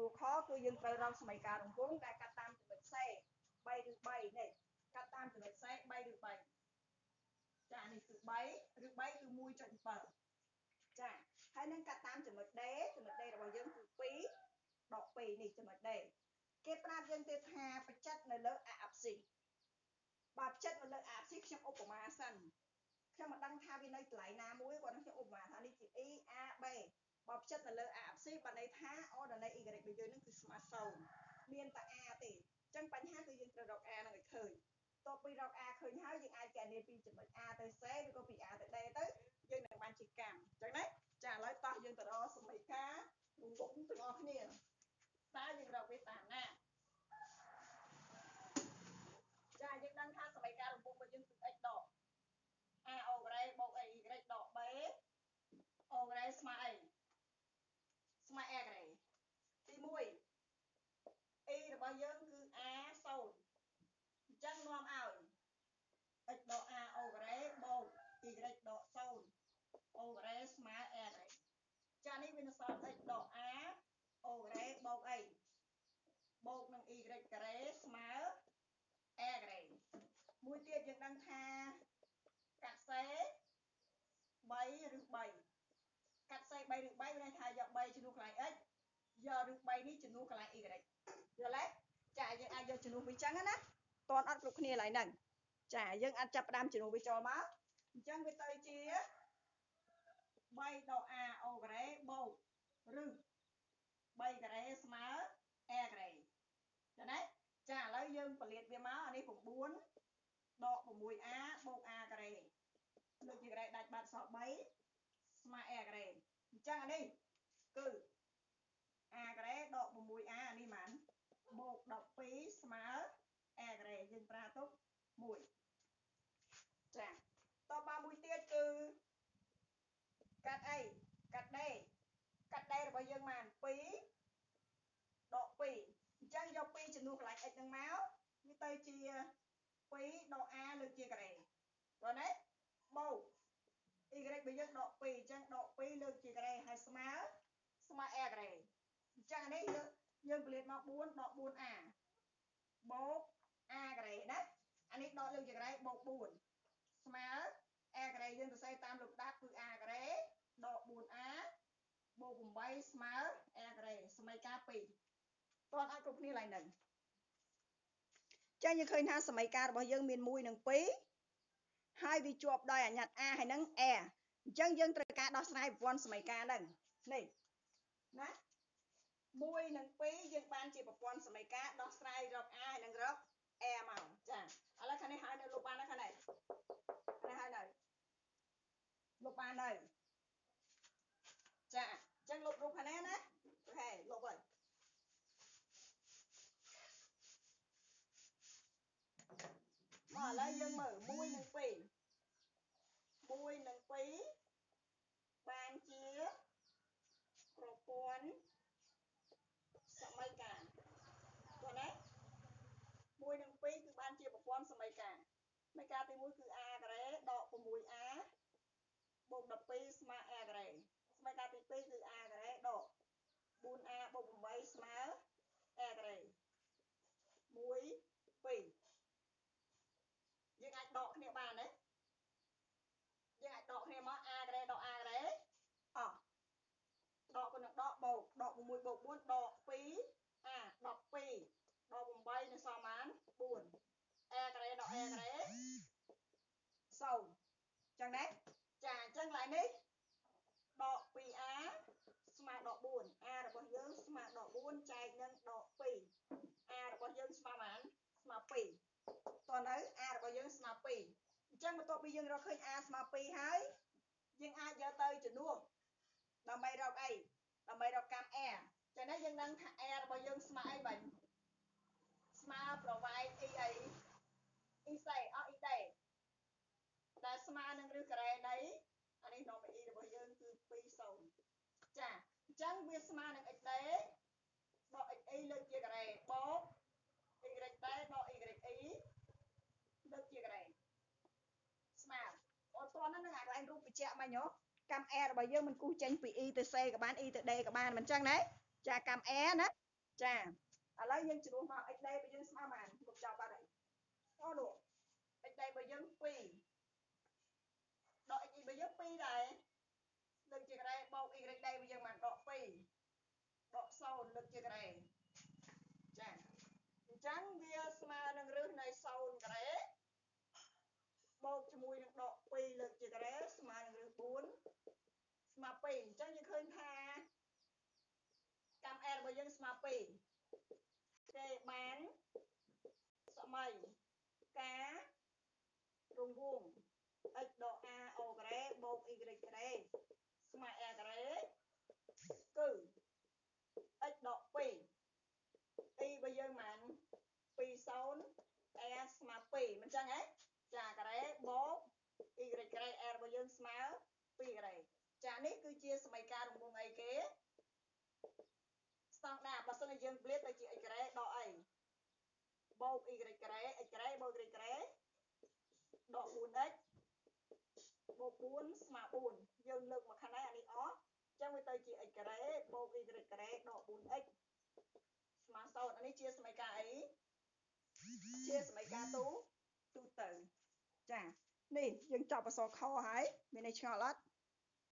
នួខគឺយើងត្រូវរកសមីការរង្វង់ដែលកាត់តាមចំណុច C 3 ឬ 3 នេះកាត់តាមចំណុច C 3 ឬ 3 ចានេះគឺ 3 ឬ 3 គឺ 1.7 ចាហើយនឹងកាត់តាមចំណុច D របស់យើងគឺ2ដក2នេះចំណុច D គេប្រាប់យើងទៀតថាបញ្ចិតនៅលើអាប់ស៊ីបើបញ្ចិតនៅលើអាប់ស៊ីខ្ញុំឧបមាសិនខ្ញុំមិនដឹងថាវានៅកន្លែងណាមួយគាត់ខ្ញុំឧបមាថានេះជា E A B បើបញ្ចិតនៅលើ អាប់ស៊ីបានន័យថា ordinate y របស់យើងនឹងគឺស្មើ0មានតែ A ទេអញ្ចឹងបញ្ហាគឺយើងត្រូវរក A នឹងឲ្យឃើញតទៅពីរក A ឃើញហើយយើងអាចកណនាពីចំណុច A ទៅ C ឬក៏ពី A ទៅ D ទៅយើងនឹងបានជាកម្មអញ្ចឹងណាចាឥឡូវតោះយើងទៅរកសមីការរង្វង់ទាំងអស់គ្នាតើយើងរកវាតាមណាចាយើងដឹងថាសមីការរង្វង់របស់យើងគឺ x ដក a អូក្រេបូក a y ដក b អូក្រេស្មើអីស្មើ a ក្រេទី1 e របស់យើងគឺ a 0អញ្ចឹងនាំឲ្យ x ដក a អូក្រេបូក y ដក0អូក្រេស្មើ a ក្រេចានេះវានឹងសល់ x ដក a អូក្រេបូកអីបូកនឹង y ការ៉េស្មើ a ការ៉េមួយទៀតយើងដឹងថាកាត់សេ3ឬ3កាត់សេ3ឬ3មានន័យថាយក3ជំនួសកន្លែង x យកឬ3នេះជំនួសកន្លែង y យល់ទេចាយើងអាចយកជំនួសវាចឹងណាតន់អត់គ្រប់គ្នាឡើយហ្នឹងចាយើងអាចចាប់ផ្ដើមជំនួសវាចូលមកអញ្ចឹងវាទៅជា3ដក a អូការ៉េបូកឬ3ការ៉េស្មើ a ការ៉េចាណាចាឥឡូវយើងពលាតវាមកអានេះ9ដក 6a បូក a ការ៉េលើកជាការ៉េដាច់បាត់សល់3ស្មើ a ការ៉េអញ្ចឹងអានេះគឺ a ការ៉េដក 6a អានេះបានបូក12ស្មើ a ការ៉េយើងប្រើទុក1ចាតបមួយទៀតគឺកាត់អីកាត់ D កាត់ D របស់យើងបាន2ដក2អញ្ចឹងយក2ចំនួនកន្លែង x ហ្នឹងមកវាទៅជា2ដក a លើកជាការ៉េបងណាបូក y របស់យើងដក2អញ្ចឹងដក2លើកជាការ៉េហើយស្មើ a ការ៉េអញ្ចឹងនេះយើងពលាតមក4ដក 4a បូក a ការ៉េណាអានេះដកលើកជាការ៉េបូក4ស្មើ a ការ៉េយើងសរសេរតាមលំដាប់គឺ a ការ៉េដក 4a បូក8ស្មើ a ការ៉េសមីការ2តើអត់គ្រប់គ្នាឡើយនឹងចាយើងឃើញថាសមីការរបស់យើងមាន1និង2ហើយវាជាប់ដោយអាញាត់ a ហើយនឹង a អញ្ចឹងយើងត្រូវការដោះស្រាយប្រព័ន្ធសមីការហ្នឹងនេះណា1និង2យើងបានជាប្រព័ន្ធសមីការដោះស្រាយរក a ហើយនឹងរក a មកចាឥឡូវខាងនេះហើយនៅលុបបានហើយខាងនេះហើយនៅលុបបានហើយចាអញ្ចឹងលុបរូបខាងនេះណាហេលុបហើយមកឥឡូវយើងមើល1និង2បានជាប្រព័ន្ធសមីការបងណា1និង2គឺបានជាប្រព័ន្ធសមីការសមីការទី1គឺ a ការ៉េដក 6a បូក12ស្មើ a ការ៉េសមីការទី2គឺ a ការ៉េដក 4a បូក8ស្មើ a ការ៉េ1 2យើងអាចដកគ្នាបានទេយើងអាចដកគ្នាមក a ការ៉េដក a ការ៉េអស់ដកក៏នឹងដកបូកដក6បូក4ដក 2a 12ដក8នៅសល់បាន4 a ការ៉េដក a ការ៉េ0ចឹងណាចាអញ្ចឹងឡើយនេះដក 2a ស្មើដក 4a របស់យើងស្មើដក 4ចែកនឹងដក 2a របស់យើងស្មើបានស្មើ2តោះនៅ a របស់យើងស្មើ2អញ្ចឹងបន្ទាប់ពីយើងរកឃើញ a ស្មើ2ហើយយើងអាចយកទៅជំនួសដើម្បីរកអីដើម្បីរកកម្ម a ចឹងណាយើងដឹងថា a របស់យើងស្មើអីបាញ់ស្មើប្រវែង e អី e ស្អីអស់ e ទេដែលស្មើនឹងឬការ៉េនៃអានេះនាំ e របស់យើងគឺ20ចាអញ្ចឹងវាស្មើនឹង x ទេដក x e លើកជាការ៉េបូក y ទេដក y e លើកជាការ៉េស្មើអត់ទាន់ហ្នឹងអាកន្លែងរូបបញ្ជាក់មិញហ៎កម្ម a របស់យើងមិនគូសចេញពី e ទៅ c ក៏បាន e ទៅ d ក៏បានមិនចឹងណាចាកម្ម a ណាចាឥឡូវយើងជំនួសមក x ដេរបស់យើងស្មើបានលោកចោលបាត់ហើយអូនោះ x ដេរបស់យើង2ដក x របស់យើង2ដែរលើកជាការ៉េបូក y ដេរបស់យើងបានដក2ដក0លើកជាការ៉េចាអញ្ចឹងវាស្មើនឹងរឹសនៃ0ការ៉េបូកជាមួយនឹងដក2លើកជាការ៉េស្មើនឹងរឹស4ស្មើ2អញ្ចឹងយើងឃើញថាកម្ម r របស់យើងស្មើ2គេបានសម័យការរង្វង់ x ដក a o ការ៉េបូក y ការ៉េស្មើ r ការ៉េគឺ x ដក2 y របស់យើងបាន20 r ស្មើ2មិនចឹងហ៎ចាការ៉េបូក y ការ៉េ r របស់យើងស្មើ2ការ៉េចានេះគឺជាសមីការរង្វង់អីគេស្តង់ដារបើសិនជាយើងប្រៀបទៅជា x ការ៉េដកអីបូក y ការ៉េ x ការ៉េបូក y ការ៉េដក 4x បូក4ស្មើ4យើងលើកមកខាងនេះអានេះអស់អញ្ចឹងវាទៅជា x ការ៉េបូក y ការ៉េដក 4x ស្មើ0អានេះជាសមីការអីជាសមីការទូទៅចានេះយើងចប់អក្សរខហើយមានន័យឆ្ងល់អត់